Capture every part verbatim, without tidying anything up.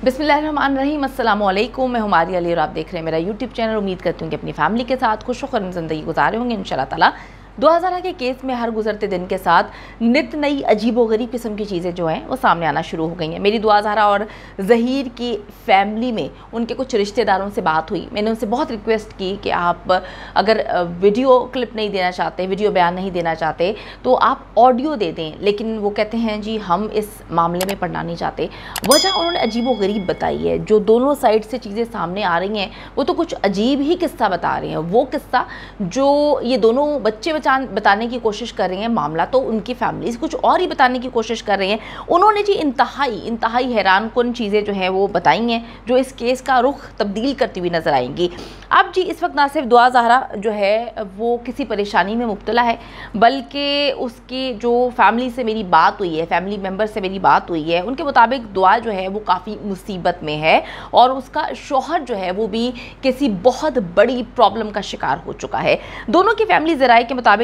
बिस्मिल्लाहिर्रहमानिर्रहीम, अस्सलाम वालेकुम। मैं हुमारी अली और आप देख रहे हैं मेरा यूट्यूब चैनल। उम्मीद करती हूँ कि अपनी फैमिली के साथ खुश खुश ज़िंदगी गुजारे होंगे इंशाल्लाह ताला। दो हज़ार के केस में हर गुजरते दिन के साथ नित नई अजीब व गरीब किस्म की चीज़ें जो हैं वो सामने आना शुरू हो गई हैं। मेरी दुआ ज़हरा और ज़हीर की फैमिली में उनके कुछ रिश्तेदारों से बात हुई। मैंने उनसे बहुत रिक्वेस्ट की कि आप अगर वीडियो क्लिप नहीं देना चाहते, वीडियो बयान नहीं देना चाहते तो आप ऑडियो दे दें, लेकिन वो कहते हैं जी हम इस मामले में पढ़ना नहीं चाहते। वजह उन्होंने अजीब व गरीब बताई है। जो दोनों साइड से चीज़ें सामने आ रही हैं वो तो कुछ अजीब ही किस्सा बता रहे हैं। वो किस्सा जो ये दोनों बच्चे बताने की कोशिश कर रही हैं, मामला तो उनकी फैमिली कुछ और ही बताने की कोशिश कर रही हैं। उन्होंने जी इंतहाई इंतहाई हैरान कुन चीज़ें जो हैं वो बताई हैं जो इस केस का रुख तब्दील करती हुई नज़र आएंगी। अब जी इस वक्त ना सिर्फ दुआ ज़हरा जो है वो किसी परेशानी में मुब्तला है, बल्कि उसकी जो फैमिली से मेरी बात हुई है, फैमिली मेम्बर से मेरी बात हुई है, उनके मुताबिक दुआ जो है वो काफ़ी मुसीबत में है और उसका शौहर जो है वो भी किसी बहुत बड़ी प्रॉब्लम का शिकार हो चुका है। दोनों की फैमिली ज़राए के मुताबिक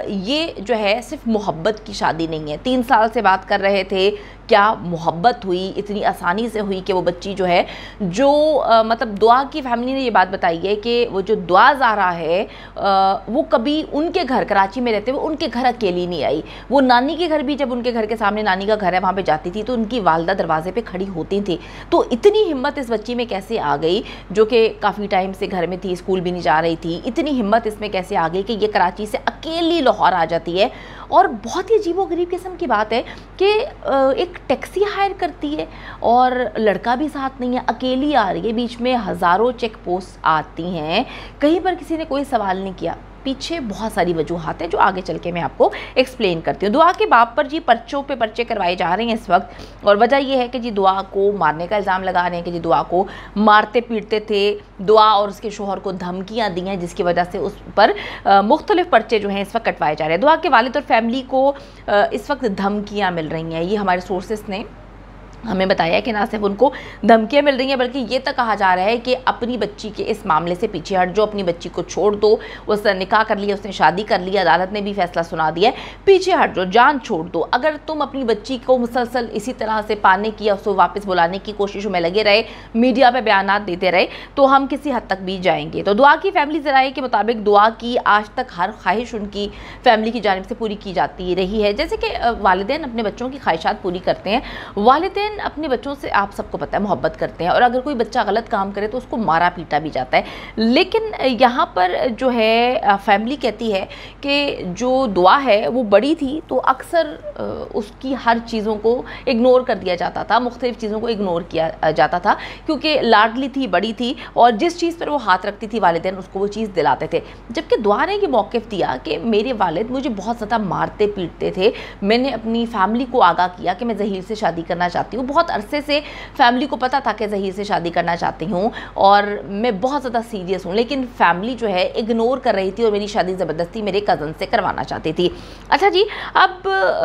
ये जो है सिर्फ मोहब्बत की शादी नहीं है। तीन साल से बात कर रहे थे, क्या मोहब्बत हुई, इतनी आसानी से हुई कि वो बच्ची जो है जो आ, मतलब दुआ की फैमिली ने ये बात बताई है कि वो जो दुआ ज़हरा है आ, वो कभी उनके घर कराची में रहते हुए उनके घर अकेली नहीं आई। वो नानी के घर भी, जब उनके घर के सामने नानी का घर है वहाँ पे जाती थी तो उनकी वालदा दरवाजे पे खड़ी होती थी। तो इतनी हिम्मत इस बच्ची में कैसे आ गई, जो कि काफ़ी टाइम से घर में थी, स्कूल भी नहीं जा रही थी, इतनी हिम्मत इसमें कैसे आ गई कि ये कराची से अकेली लाहौर आ जाती है। और बहुत ही अजीबोगरीब किस्म की बात है कि एक टैक्सी हायर करती है और लड़का भी साथ नहीं है, अकेली आ रही है। बीच में हज़ारों चेक पोस्ट आती हैं, कहीं पर किसी ने कोई सवाल नहीं किया। पीछे बहुत सारी वजूहात हैं जो आगे चल के मैं आपको एक्सप्लेन करती हूँ। दुआ के बाप पर जी पर्चों पे पर्चे करवाए जा रहे हैं इस वक्त, और वजह यह है कि जी दुआ को मारने का इल्ज़ाम लगा रहे हैं कि जी दुआ को मारते पीटते थे, दुआ और उसके शोहर को धमकियाँ दी हैं, जिसकी वजह से उस पर मुख्तलिफ पर्चे जो हैं इस वक्त कटवाए जा रहे हैं। दुआ के वालिद और फैमिली को आ, इस वक्त धमकियाँ मिल रही हैं। ये हमारे सोर्सेस ने हमें बताया कि ना सिर्फ उनको धमकियाँ मिल रही हैं बल्कि ये तक कहा जा रहा है कि अपनी बच्ची के इस मामले से पीछे हट जाओ, अपनी बच्ची को छोड़ दो। उसने निकाह कर लिया, उसने शादी कर ली, अदालत ने भी फैसला सुना दिया है, पीछे हट जाओ, जान छोड़ दो। अगर तुम अपनी बच्ची को मुसलसल इसी तरह से पाने की या उसको वापस बुलाने की कोशिशों में लगे रहे, मीडिया पर बयान देते रहे, तो हम किसी हद तक भी जाएंगे। तो दुआ की फैमिली ज़राए के मुताबिक दुआ की आज तक हर ख्वाहिश उनकी फैमिली की जानिब से पूरी की जाती रही है। जैसे कि वालिदैन अपने बच्चों की ख्वाहिशात पूरी करते हैं। वालिदैन अपने बच्चों से, आप सबको पता है, मोहब्बत करते हैं और अगर कोई बच्चा गलत काम करे तो उसको मारा पीटा भी जाता है। लेकिन यहाँ पर जो है फैमिली कहती है कि जो दुआ है वो बड़ी थी तो अक्सर उसकी हर चीज़ों को इग्नोर कर दिया जाता था, मुख्तलिफ चीज़ों को इग्नोर किया जाता था क्योंकि लाडली थी, बड़ी थी और जिस चीज़ पर वो हाथ रखती थी वालिदैन उसको वो चीज़ दिलाते थे। जबकि दुआ ने ये मौक़िफ़ दिया कि मेरे वालिद मुझे बहुत ज़्यादा मारते पीटते थे, मैंने अपनी फैमिली को आगाह किया कि मैं ज़हीर से शादी करना चाहती हूँ। बहुत अरसे से फैमिली को पता था कि ज़हीर से शादी करना चाहती हूँ और मैं बहुत ज़्यादा सीरियस हूँ, लेकिन फैमिली जो है इग्नोर कर रही थी और मेरी शादी ज़बरदस्ती मेरे कज़न से करवाना चाहती थी। अच्छा जी, अब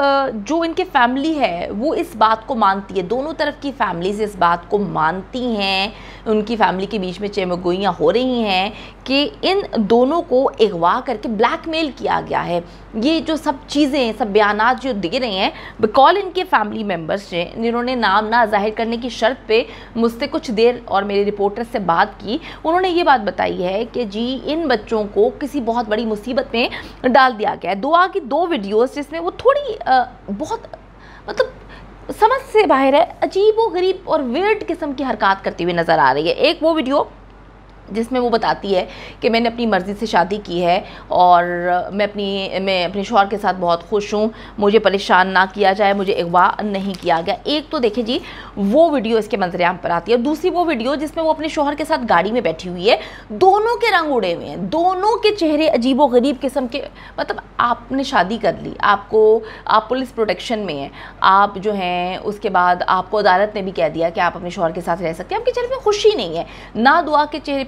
जो इनके फैमिली है वो इस बात को मानती है, दोनों तरफ की फैमिलीज इस बात को मानती हैं, उनकी फैमिली के बीच में चेमगोइयाँ हो रही हैं कि इन दोनों को अगवा करके ब्लैकमेल किया गया है। ये जो सब चीज़ें, सब बयानात जो दे रहे हैं, बिकॉल इनके फैमिली मेम्बर्स ने, जिन्होंने नाम ना जाहिर करने की शर्त पे मुझसे कुछ देर और मेरे रिपोर्टर से बात की, उन्होंने ये बात बताई है कि जी इन बच्चों को किसी बहुत बड़ी मुसीबत में डाल दिया गया है। दुआ की दो वीडियोस जिसमें वो थोड़ी आ, बहुत मतलब समझ से बाहर है, अजीब व गरीब और वियर्ड किस्म की हरकत करती हुई नज़र आ रही है। एक वो वीडियो जिसमें वो बताती है कि मैंने अपनी मर्ज़ी से शादी की है और मैं अपनी मैं अपने शौहर के साथ बहुत खुश हूँ, मुझे परेशान ना किया जाए, मुझे अगवा नहीं किया गया। एक तो देखिए जी वो वीडियो इसके मंजरेआम पर आती है और दूसरी वो वीडियो जिसमें वो अपने शौहर के साथ गाड़ी में बैठी हुई है, दोनों के रंग उड़े हुए हैं, दोनों के चेहरे अजीबो गरीब किस्म के। मतलब आपने शादी कर ली, आपको आप पुलिस प्रोटेक्शन में हैं, आप जो हैं उसके बाद आपको अदालत ने भी कह दिया कि आप अपने शौहर के साथ रह सकते हैं, आपके चेहरे पर खुशी नहीं है, ना दुआ के चेहरे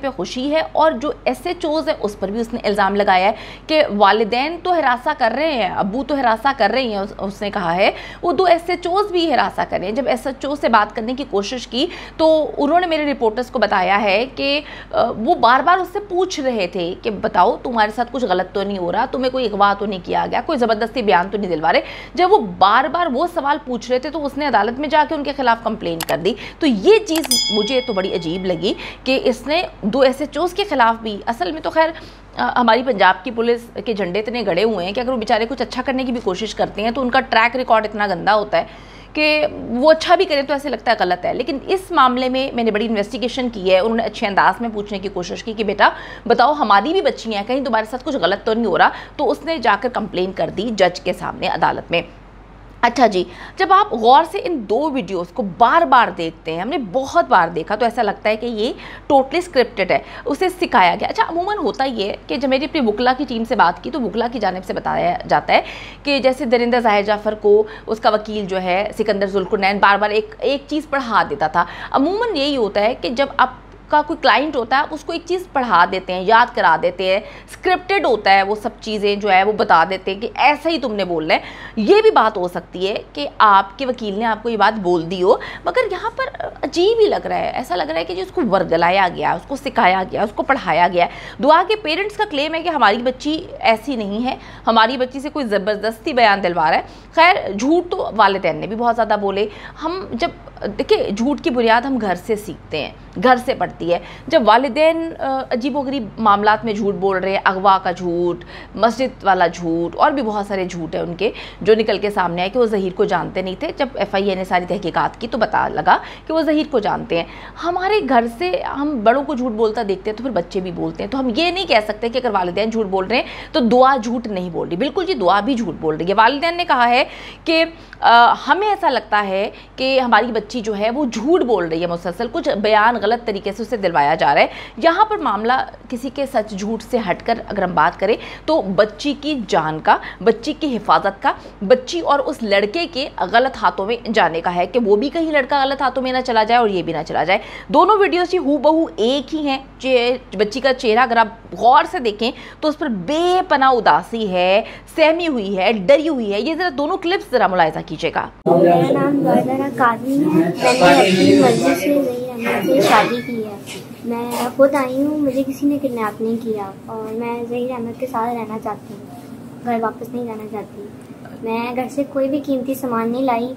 पे खुशी है, और जो एस एच ओज़ है उस पर भी उसने इल्ज़ाम लगाया है कि वालिदैन तो हिरासा कर रहे हैं, अबू तो हिरासा कर रही हैं, उस, उसने कहा है वो दो एस एच ओज़ भी हिरासा कर रहे हैं। जब एस एच ओ से बात करने की कोशिश की तो उन्होंने मेरे रिपोर्टर्स को बताया है कि वो बार बार उससे पूछ रहे थे कि बताओ तुम्हारे साथ कुछ गलत तो नहीं हो रहा, तुम्हें कोई अगवा तो नहीं किया गया, कोई ज़बरदस्ती बयान तो नहीं दिलवा रहे। जब वो बार बार वो सवाल पूछ रहे थे तो उसने अदालत में जाके उनके खिलाफ कंप्लेंट कर दी। तो ये चीज़ मुझे तो बड़ी अजीब लगी कि इसने दो एस एच ओज़ के खिलाफ भी, असल में तो खैर हमारी पंजाब की पुलिस के झंडे इतने गड़े हुए हैं कि अगर वो बेचारे कुछ अच्छा करने की भी कोशिश करते हैं तो उनका ट्रैक रिकॉर्ड इतना गंदा होता है कि वो अच्छा भी करें तो ऐसे लगता है गलत है। लेकिन इस मामले में मैंने बड़ी इन्वेस्टिगेशन की है, उन्होंने अच्छे अंदाज में पूछने की कोशिश की कि बेटा बताओ हमारी भी बच्चियाँ हैं, कहीं तुम्हारे साथ कुछ गलत तो नहीं हो रहा। तो उसने जाकर कंप्लेन कर दी जज के सामने अदालत में। अच्छा जी, जब आप गौर से इन दो वीडियोस को बार बार देखते हैं, हमने बहुत बार देखा, तो ऐसा लगता है कि ये टोटली स्क्रिप्टेड है, उसे सिखाया गया। अच्छा, अमूमन होता ही है कि जब मेरी अपनी वुकला की टीम से बात की तो वुकला की जानिब से बताया जाता है कि जैसे दरिंदा ज़ाहिर जाफ़र को उसका वकील जो है सिकंदर जुल्कुरनैन बार बार एक एक चीज़ पढ़ा देता था। अमूमन यही होता है कि जब आप का कोई क्लाइंट होता है उसको एक चीज़ पढ़ा देते हैं, याद करा देते हैं, स्क्रिप्टेड होता है वो सब चीज़ें जो है वो बता देते हैं कि ऐसा ही तुमने बोलना है। ये भी बात हो सकती है कि आपके वकील ने आपको ये बात बोल दी हो, मगर यहाँ पर अजीब ही लग रहा है, ऐसा लग रहा है कि जिसको वर्गलाया गया, उसको सिखाया गया, उसको पढ़ाया गया। दुआ के पेरेंट्स का क्लेम है कि हमारी बच्ची ऐसी नहीं है, हमारी बच्ची से कोई ज़बरदस्ती बयान दिलवा रहा है। खैर, झूठ तो वालिदैन ने भी बहुत ज़्यादा बोले। हम जब देखिए, झूठ की बुनियाद हम घर से सीखते हैं, घर से पड़ती है। जब वालिदैन अजीबोगरीब मामलात में झूठ बोल रहे हैं, अगवा का झूठ, मस्जिद वाला झूठ, और भी बहुत सारे झूठ है उनके जो निकल के सामने आए कि वो ज़हीर को जानते नहीं थे। जब एफ आई ए ने सारी तहकीकात की तो पता लगा कि वो ज़हीर को जानते हैं। हमारे घर से हम बड़ों को झूठ बोलता देखते हैं तो फिर बच्चे भी बोलते हैं। तो हम ये नहीं कह सकते कि अगर वालिदैन झूठ बोल रहे हैं तो दुआ झूठ नहीं बोल रही। बिल्कुल जी, दुआ भी झूठ बोल रही है। वालिदैन ने कहा है कि आ, हमें ऐसा लगता है कि हमारी बच्ची जो है वो झूठ बोल रही है, मुसलसल कुछ बयान गलत तरीके से उसे दिलवाया जा रहा है। यहाँ पर मामला किसी के सच झूठ से हटकर अगर हम बात करें तो बच्ची की जान का, बच्ची की हिफाजत का, बच्ची और उस लड़के के गलत हाथों में जाने का है कि वो भी कहीं लड़का गलत हाथों में ना चला जाए और ये भी ना चला जाए। दोनों वीडियोस ही हूबहू एक ही हैं। बच्ची का चेहरा अगर आप गौर से देखें तो उस पर बेपनाह उदासी है, सहमी हुई है, डरी हुई है। ये जरा दोनों क्लिप्स जरा मुलाहिजा कीजिएगा। मेरा नाम ज़ाहिरा काज़मी है। मैंने अपनी मर्जी से ज़हीर अहमद से शादी की है। मैं खुद आई हूँ, मुझे किसी ने किडनैप नहीं किया और मैं ज़हीर अहमद के साथ रहना चाहती हूँ, घर वापस नहीं जाना चाहती। मैं घर से कोई भी कीमती सामान नहीं लाई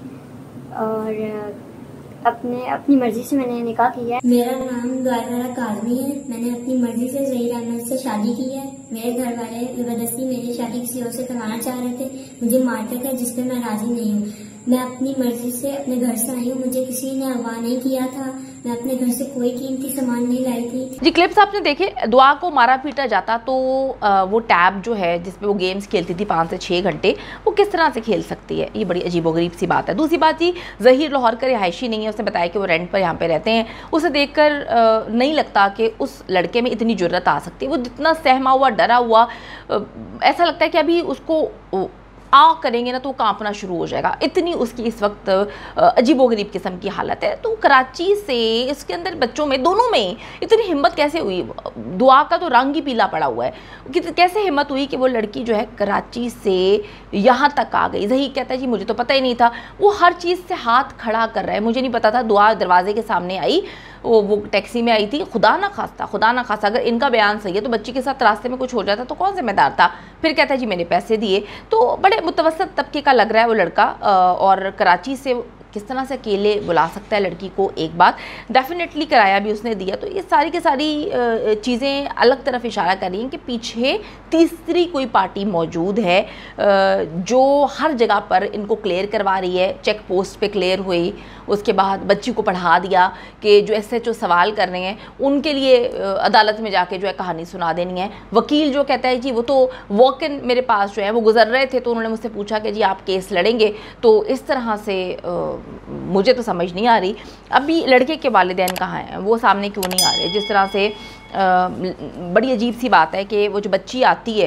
और अपने अपनी मर्जी से मैंने निकाह किया है। मेरा नाम ज़ाहिरा काज़मी है। मैंने अपनी मर्जी से ज़हीर अहमद से शादी की है। मेरे घर वाले ज़बरदस्ती मेरी शादी किसी और से करवाना चाह रहे थे, मुझे मारते थे, जिस पर मैं राजी नहीं हूँ। मैं अपनी मर्जी से अपने घर से आई हूँ, मुझे किसी ने अगवा नहीं किया था, मैं अपने घर से कोई कीमती सामान नहीं लाई थी। जी, क्लिप्स आपने देखे। दुआ को मारा पीटा जाता तो वो टैब जो है जिसपे वो गेम्स खेलती थी पाँच से छः घंटे, वो किस तरह से खेल सकती है? ये बड़ी अजीबोगरीब सी बात है। दूसरी बात, जी ज़हीर लाहौर का रिहायशी नहीं है, उसने बताया कि वो रेंट पर यहाँ पे रहते हैं। उसे देखकर नहीं लगता कि उस लड़के में इतनी जुर्रत आ सकती है। वो जितना सहमा हुआ, डरा हुआ, ऐसा लगता है कि अभी उसको आ करेंगे ना तो कांपना शुरू हो जाएगा, इतनी उसकी इस वक्त अजीबोगरीब किस्म की हालत है। तो कराची से इसके अंदर बच्चों में, दोनों में इतनी हिम्मत कैसे हुई? दुआ का तो रंग ही पीला पड़ा हुआ है कि कैसे हिम्मत हुई कि वो लड़की जो है कराची से यहाँ तक आ गई। ज़हीर कहता है जी मुझे तो पता ही नहीं था। वो हर चीज़ से हाथ खड़ा कर रहा है, मुझे नहीं पता था। दुआ दरवाजे के सामने आई, वो वो टैक्सी में आई थी। खुदा ना खास्ता, खुदा ना खास्ता अगर इनका बयान सही है तो बच्ची के साथ रास्ते में कुछ हो जाता तो कौन जिम्मेदार था? फिर कहता है जी मैंने पैसे दिए। तो बड़े मुतवस्सित तबके का लग रहा है वो लड़का, और कराची से किस तरह से अकेले बुला सकता है लड़की को? एक बात डेफिनेटली किराया भी उसने दिया। तो ये सारी की सारी चीज़ें अलग तरफ इशारा कर रही हैं कि पीछे तीसरी कोई पार्टी मौजूद है जो हर जगह पर इनको क्लियर करवा रही है। चेक पोस्ट पे क्लियर हुई, उसके बाद बच्ची को पढ़ा दिया कि जो एस एच ओ सवाल कर रहे हैं उनके लिए अदालत में जाके जो है कहानी सुना देनी है। वकील जो कहता है जी वो तो वॉक इन मेरे पास जो है वो गुजर रहे थे तो उन्होंने मुझसे पूछा कि जी आप केस लड़ेंगे। तो इस तरह से आ, मुझे तो समझ नहीं आ रही अभी लड़के के वालिदैन कहाँ हैं, वो सामने क्यों नहीं आ रहे? जिस तरह से आ, बड़ी अजीब सी बात है कि वो जो बच्ची आती है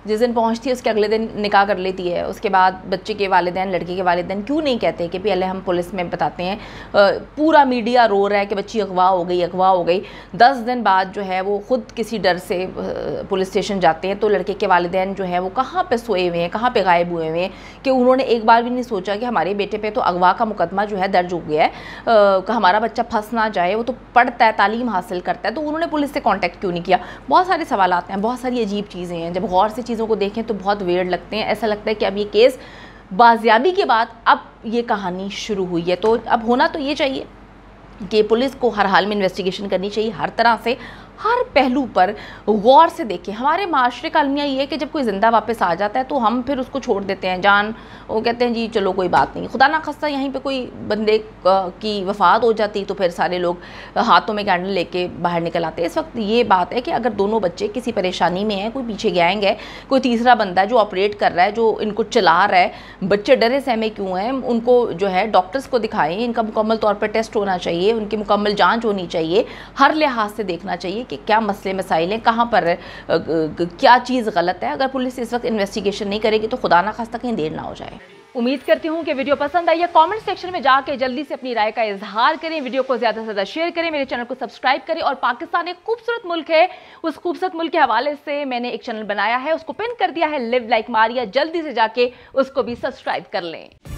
जिस दिन पहुंचती है उसके अगले दिन निकाह कर लेती है। उसके बाद बच्चे के वालिदैन, लड़के के वालिदैन क्यों नहीं कहते कि पहले हम पुलिस में बताते हैं। पूरा मीडिया रो रहा है कि बच्ची अगवा हो गई अगवा हो गई। दस दिन बाद जो है वो ख़ुद किसी डर से पुलिस स्टेशन जाते हैं तो लड़के के वालिदैन जो है वो कहाँ पे सोए हुए हैं, कहाँ पे गायब हुए हुए हैं कि उन्होंने एक बार भी नहीं सोचा कि हमारे बेटे पे तो अगवा का मुकदमा जो है दर्ज हो गया है, आ, हमारा बच्चा फंस ना जाए, वो तो पढ़ता है, तालीम हासिल करता है, तो उन्होंने पुलिस से कांटेक्ट क्यों नहीं किया। बहुत सारे सवाल आते हैं, बहुत सारी अजीब चीज़ें हैं। जब गौर से चीज़ों को देखें तो बहुत वेयर्ड लगते हैं। ऐसा लगता है कि अब ये केस बाजियाबी के बाद अब ये कहानी शुरू हुई है। तो अब होना तो ये चाहिए कि पुलिस को हर हाल में इन्वेस्टिगेशन करनी चाहिए, हर तरह से, हर पहलू पर गौर से देखें। हमारे माशरे का अलमिया ये है कि जब कोई ज़िंदा वापस आ जाता है तो हम फिर उसको छोड़ देते हैं जान, वो कहते हैं जी चलो कोई बात नहीं। खुदा ना खास्ता यहीं पे कोई बंदे की वफ़ात हो जाती तो फिर सारे लोग हाथों में कैंडल लेके बाहर निकल आते। इस वक्त ये बात है कि अगर दोनों बच्चे किसी परेशानी में हैं, कोई पीछे गैंग है, कोई तीसरा बंदा है जो ऑपरेट कर रहा है, जो इनको चला रहा है, बच्चे डरे सहमे क्यों हैं, उनको जो है डॉक्टर्स को दिखाएं, इनका मुकम्मल तौर पर टेस्ट होना चाहिए, उनकी मुकम्मल जाँच होनी चाहिए, हर लिहाज से देखना चाहिए कि क्या मसले मसाइल हैं, कहाँ पर क्या चीज़ गलत है। अगर पुलिस इस वक्त इन्वेस्टिगेशन नहीं करेगी तो खुदा ना खास्ता कहीं देर ना हो जाए। उम्मीद करती हूँ कि वीडियो पसंद आई है। कमेंट सेक्शन में जाके जल्दी से अपनी राय का इजहार करें, वीडियो को ज़्यादा से ज़्यादा शेयर करें, मेरे चैनल को सब्सक्राइब करें। और पाकिस्तान एक खूबसूरत मुल्क है, उस खूबसूरत मुल्क के हवाले से मैंने एक चैनल बनाया है, उसको पिन कर दिया है, लिव लाइक मारिया, जल्दी से जाके उसको भी सब्सक्राइब कर लें।